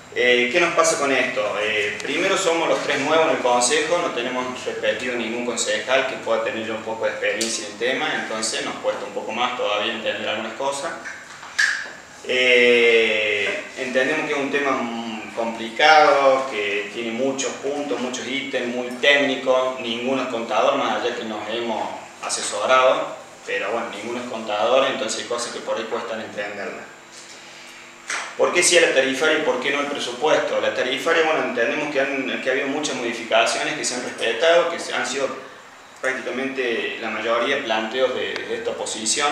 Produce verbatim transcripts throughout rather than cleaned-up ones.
Eh, ¿Qué nos pasa con esto? Eh, primero somos los tres nuevos en el consejo, no tenemos repetido ningún concejal que pueda tener ya un poco de experiencia en el tema, entonces nos cuesta un poco más todavía entender algunas cosas. Eh, entendemos que es un tema complicado, que tiene muchos puntos, muchos ítems, muy técnicos, ninguno es contador, más allá que nos hemos asesorado, pero bueno, ninguno es contador, entonces hay cosas que por ahí cuestan entenderlas. ¿Por qué sí a la tarifaria y por qué no el presupuesto? La tarifaria, bueno, entendemos que, han, que ha habido muchas modificaciones que se han respetado, que han sido prácticamente la mayoría planteos de, de esta oposición.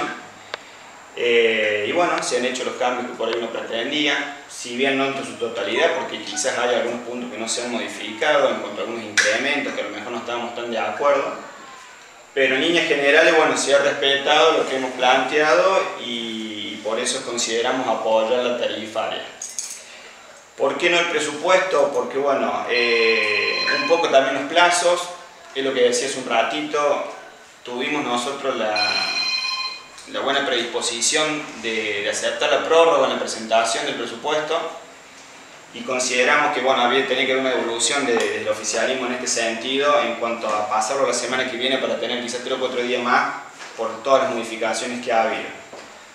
Eh, y bueno, se han hecho los cambios que por ahí uno pretendía, si bien no en su totalidad, porque quizás hay algunos puntos que no se han modificado, en cuanto a algunos incrementos que a lo mejor no estábamos tan de acuerdo. Pero en líneas generales, bueno, se ha respetado lo que hemos planteado y por eso consideramos apoyar la tarifaria. ¿Por qué no el presupuesto? Porque bueno, eh, un poco también los plazos, es lo que decía hace un ratito, tuvimos nosotros la, la buena predisposición de, de aceptar la prórroga en la presentación del presupuesto y consideramos que bueno, había tenía que haber una evolución de, de, del oficialismo en este sentido en cuanto a pasarlo la semana que viene para tener quizás tres o cuatro días más por todas las modificaciones que ha habido.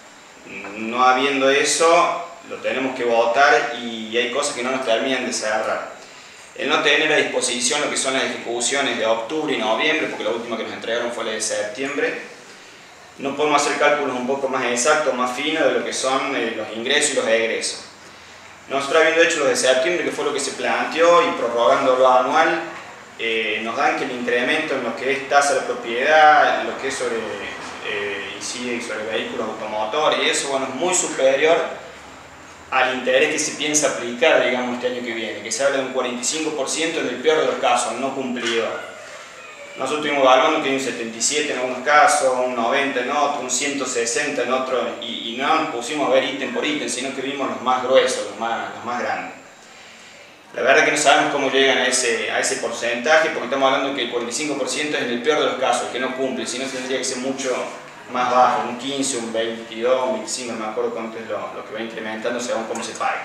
No habiendo eso, lo tenemos que votar y hay cosas que no nos terminan de cerrar. El no tener a disposición lo que son las ejecuciones de octubre y noviembre, porque la última que nos entregaron fue la de septiembre, no podemos hacer cálculos un poco más exactos, más finos de lo que son eh, los ingresos y los egresos. Nosotros habiendo hecho los de septiembre, que fue lo que se planteó, y prorrogándolo anual, eh, nos dan que el incremento en lo que es tasa de propiedad, en lo que es sobre eh, incide sobre vehículos automotores y eso, bueno, es muy superior al interés que se piensa aplicar, digamos, este año que viene, que se habla de un cuarenta y cinco por ciento en el peor de los casos, no cumplido. Nosotros estuvimos evaluando que hay un setenta y siete en algunos casos, un noventa en otros, un ciento sesenta en otros, y, y no nos pusimos a ver ítem por ítem, sino que vimos los más gruesos, los más, los más grandes. La verdad que no sabemos cómo llegan a ese, a ese porcentaje, porque estamos hablando de que el cuarenta y cinco por ciento es en el peor de los casos, que no cumple, si no tendría que ser mucho más bajo, un quince, un veintidós, un veinticinco, no me acuerdo cuánto es lo, lo que va incrementando según cómo se pague.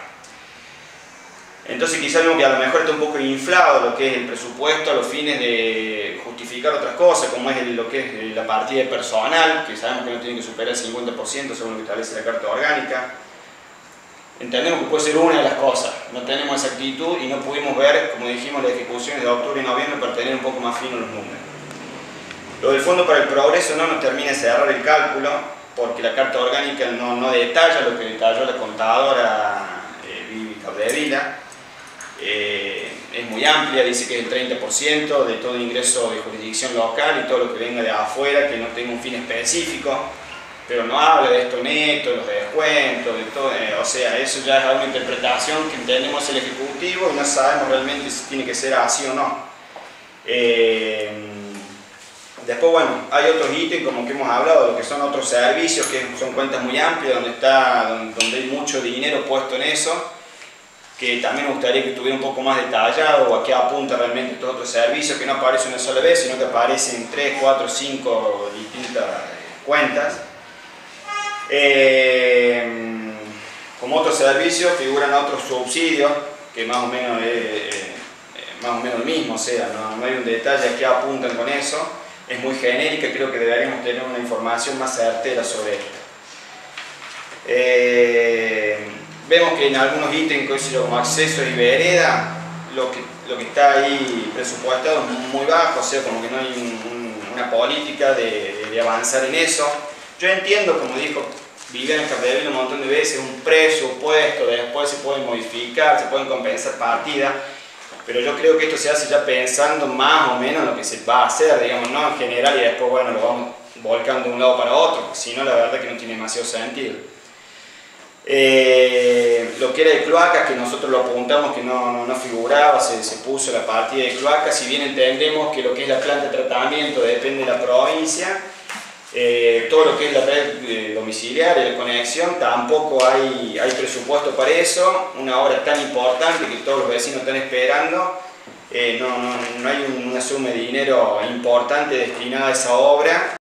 Entonces quizás vemos que a lo mejor está un poco inflado lo que es el presupuesto a los fines de justificar otras cosas, como es el, lo que es la partida de personal, que sabemos que no tiene que superar el cincuenta por ciento según lo que establece la Carta Orgánica. Entendemos que puede ser una de las cosas, no tenemos esa actitud y no pudimos ver, como dijimos, las ejecuciones de octubre y noviembre para tener un poco más finos los números. Lo del Fondo para el Progreso no nos termina de cerrar el cálculo, porque la Carta Orgánica no, no detalla lo que detalló la contadora eh, Vivi Capdevila. Eh, es muy amplia, dice que es el treinta por ciento de todo ingreso de jurisdicción local y todo lo que venga de afuera que no tenga un fin específico, pero no habla de esto neto, de los descuentos, de todo, eh, o sea, eso ya es una interpretación que entendemos el Ejecutivo y no sabemos realmente si tiene que ser así o no. Eh, después, bueno, hay otros ítems como que hemos hablado, de lo que son otros servicios, que son cuentas muy amplias, donde, está, donde hay mucho dinero puesto en eso, que también me gustaría que estuviera un poco más detallado o a qué apunta realmente estos otros servicios, que no aparecen una sola vez, sino que aparecen en tres, cuatro, cinco distintas cuentas. Eh, como otros servicios figuran otros subsidios, que más o menos es eh, más o menos el mismo, o sea, no, no hay un detalle a qué apuntan con eso, es muy genérica, creo que deberíamos tener una información más certera sobre esto. Eh, Vemos que en algunos ítems como acceso y vereda, lo que, lo que está ahí presupuestado es muy bajo, o sea, como que no hay un, un, una política de, de avanzar en eso. Yo entiendo, como dijo Viviana Capdevila un montón de veces, un presupuesto, después se pueden modificar, se pueden compensar partidas, pero yo creo que esto se hace ya pensando más o menos en lo que se va a hacer, digamos, no en general y después, bueno, lo vamos volcando de un lado para otro, si no, la verdad que no tiene demasiado sentido. Eh, lo que era de cloacas, que nosotros lo apuntamos que no, no, no figuraba, se, se puso la partida de cloacas, si bien entendemos que lo que es la planta de tratamiento depende de la provincia, eh, todo lo que es la red eh, domiciliaria, de conexión, tampoco hay, hay presupuesto para eso, una obra tan importante que todos los vecinos están esperando, eh, no, no, no hay una suma de dinero importante destinada a esa obra.